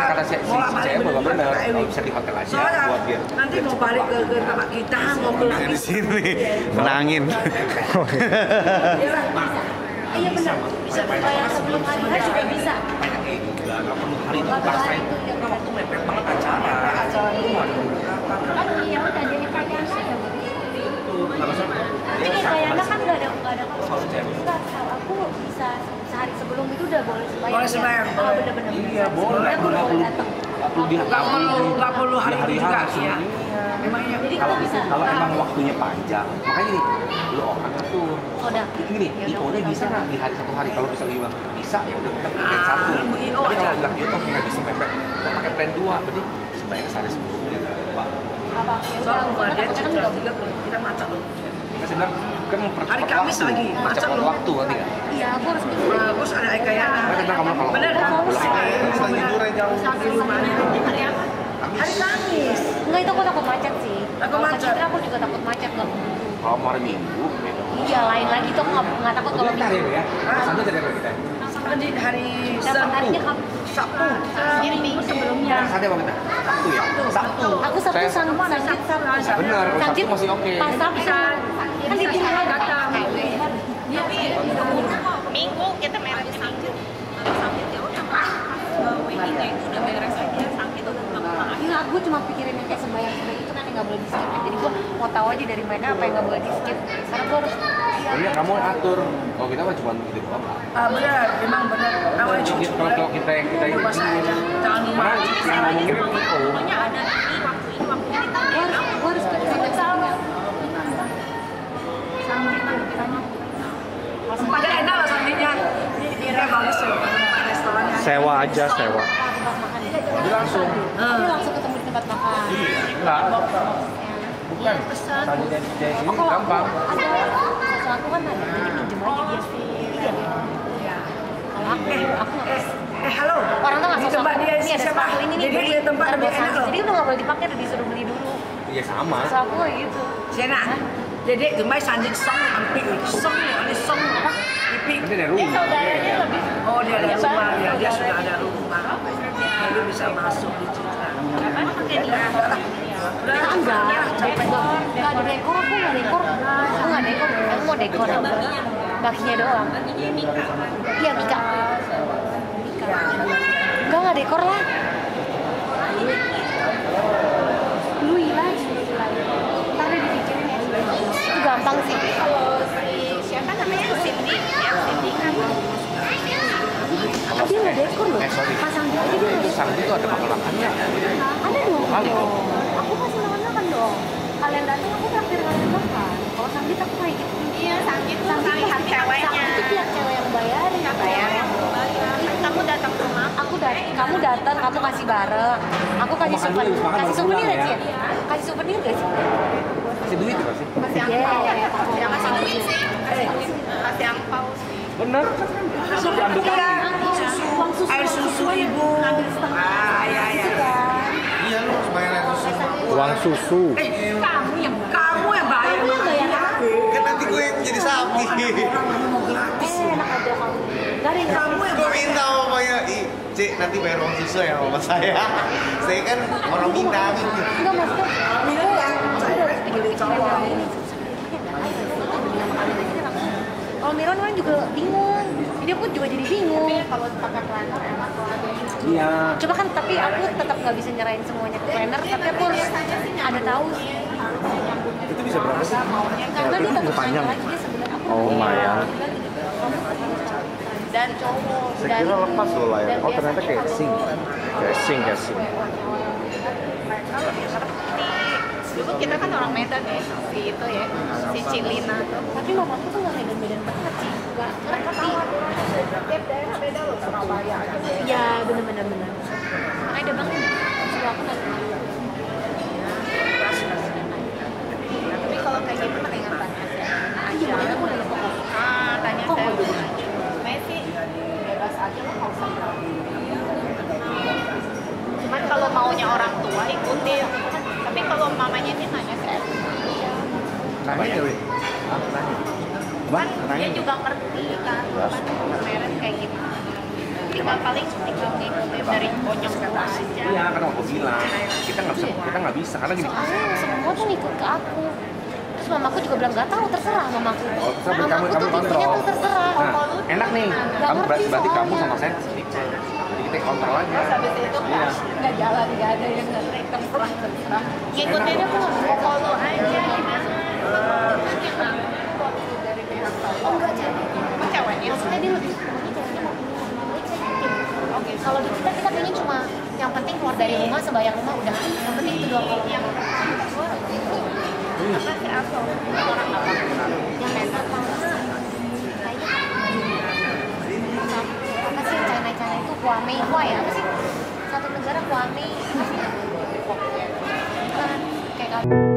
kata saya bahwa benar kalau bisa di hotel aja buat dia. Nanti mau balik ke tempat kita, mau ke di sini menangin. Iya benar, bisa bayar sebelum hari H juga bisa. Nggak perlu hari itu pasrah itu kan waktu mepet banget acara. Kan ya udah jadi pakaian aja. Tapi kayaknya kan nggak ada enggak, aku bisa sehari sebelum itu udah boleh sembahyang. Boleh sembahyang. Oh benar-benar. Iya boleh. Nggak perlu hari juga. Iya. Memangnya. Jadi kalau emang waktunya panjang, makanya gini, lu orang tuh. udah. Gini, IO-nya bisa nggak di hari satu hari? Kalau misalnya bilang bisa, ya udah kita pakai satu. Tapi kalau bilang IO nggak bisa mepet, kita pakai plan 2, berarti sebanyak sehari sebelumnya. Pak. Apa? Soalnya rumah dia jam 3 kita macet loh. Saya bilang kan Hari Kamis lagi, macet loh. waktu nanti kan. Iya, aku harus Terus ada kayak Kalau bener. Tidurnya jauh. Di rumahnya. hari apa? Hari Kamis. Enggak, itu aku takut macet sih. Takut Kalau macet? Citra aku juga takut macet nggak. kalau mau hari Minggu, beda. Iya, lain lagi tuh aku nggak takut kalau Bentar minggu. ya, Sabtu dari apa kita? Di hari Dapat harinya kamu. Sabtu. Jadi minggu sebelumnya. Sabtu apa kita? Sabtu ya? Sabtu. Aku Sabtu sanggit Sabtu. Benar, kalau Sabtu masih oke. Pas Sabtu kan ditinggal datang. Minggu kita merahnya Minggu. Kalau sakit ya udah weddingnya itu udah beres aja, sakit udah pulang. Iya, aku cuma pikirin yang kayak sembahyang itu nanti nggak boleh di skip. Jadi gua mau tahu aja dari mereka apa yang nggak boleh di skip. Karena gua harus. Iya, kamu atur. Kalau kita mah cuma gitu doang. Benar, memang benar. Namanya cucu. Kalau kita yang kita ini, Jangan lupa. yang ngomongin IO. Pokoknya ada ini waktu ini Gua harus pikirin sama. Sama kita. Tempatnya enak loh sandinya. Dia bagus loh. Restorannya. Sewa aja, sewa. Jadi langsung. Dia langsung ketemu di tempat makan. Enggak. Bukan. Pesan. Tadi dari sini Oh, kalau gampang. ada sesuatu kan ada, jadi pinjem aja dia sih. Iya. Kalau aku nggak. Halo. Orang tuh nggak Di sosok. tempat dia Ini ada siapa? sepatu ini nih. Jadi beli. di tempat Ntar lebih buat enak sangsi. loh. Jadi udah nggak boleh dipakai, udah disuruh beli dulu. Iya sama. So aku kayak gitu. Siena. Jadi gemai sandik song hampir song ini song apa? Ipik. Nanti dari rumah. Saudaranya lebih. Oh dia ada rumah ya, dia sudah ada rumah. Jadi bisa masuk di Citra. Udah enggak, enggak ada dekor, aku nggak dekor. Aku nggak dekor, aku mau dekor. Bakinya doang. Iya, Mika. Enggak dekor lah. Lui lah. Ntar deh dipikirin ya. Itu gampang sih. kalau si siapa namanya Cindy, ya Cindy kan Dia nggak dekor loh. Sorry. Pasang dia aja dia nggak dekor. Sang itu ada makan-makannya. Ada dong. Kali. Aku pasti makan dong. Kalian datang aku traktir kalian makan. Kalau Sanggit aku kayak gitu. iya sakit tuh pilihan ceweknya. Itu pihak cewek yang bayarin. Bayar yang bayar. Kan kamu datang ke rumah. Kamu datang, kamu kasih bareng. Aku kasih Makan souvenir. dulu, makan Kasih baru souvenir pulang aja. ya. Kasih souvenir gak sih? Kasih duit ya pasti. Kasih Iya. angpau. Yang kasih duit sih. Kasih angpau sih. Bener. Diambil kami. Uang susu. Air susu ibu. Ambil setengah. Ya. Iya, lu harus bayar air susu. Uang susu. Kamu yang bayar. Kamu yang bayar aku. Kan nanti gue yang jadi sapi. Mau gratis. Enak aja kamu. Gak ada yang Kamu yang Gue minta sama mamanya, Cik, nanti bayar uang susu ya sama saya. Saya kan orang Minang. Enggak maksudnya. Mira yang saya beli cowok. Kalau Miron kan juga bingung. Jadi aku juga jadi bingung. Kalau pakai planner enak. Iya. Coba kan, tapi aku tetap nggak bisa nyerahin semuanya ke planner. Tapi aku harus ada tahu sih. Itu bisa berapa sih? Karena dia tetap panjang. nanya lagi dia sebenarnya aku. Oh, lumayan. Dan cowok. Saya kira lepas loh layar. Oh, ternyata casing. Casing. Dulu kita kan orang Medan ya, si itu ya, si Cilina tuh. Tapi mamaku tuh nggak Medan banget sih. Nggak ngerti. Tiap daerah beda loh, Surabaya aja beda. Ya bener. Makanya ada banget. Suruh aku nggak tahu. Tapi kalau kayak gitu mendingan tanya Iya, aja. aku udah lupa. Tanya Kok saya. nggak jadi? Messi bebas aja lo nggak usah tahu. Cuman kalau maunya orang tua ikutin. Tapi kalau mamanya ini nanya saya. Nanya ya, Wi? Nanya. Kan dia juga ngerti kan, kan kemarin kayak gimana. tinggal paling tinggal ngikutin dari pojok ke bawah aja. Iya, karena aku bilang kita nggak bisa karena gini. Soalnya semua tuh ngikut ke aku. Terus mamaku juga bilang nggak tahu, terserah mamaku. Oh, terserah, kamu Mamaku tuh kontrol. tipenya tuh terserah. Nah, enak nih. Kamu ngerti berarti kamu soalnya. sama saya sleeper. Jadi kita kontrol aja. Terus habis itu Iya. nggak jalan, nggak ada yang ngerti, terserah. Ngikutinnya aku nggak mau. Follow aja gimana? Nanti yang ngaku dari pihak Oh enggak jadi. Oh, ceweknya. Maksudnya dia lebih pokoknya ceweknya mau baik saya ikutin. Oke, kalau di kita kayaknya cuma yang penting keluar dari rumah sembahyang rumah udah. Yang penting itu doang. Yang apa sih asal orang apa? Yang pertama kayaknya apa sih yang China itu Huawei ya apa sih? Satu negara Huawei. Bukan kayak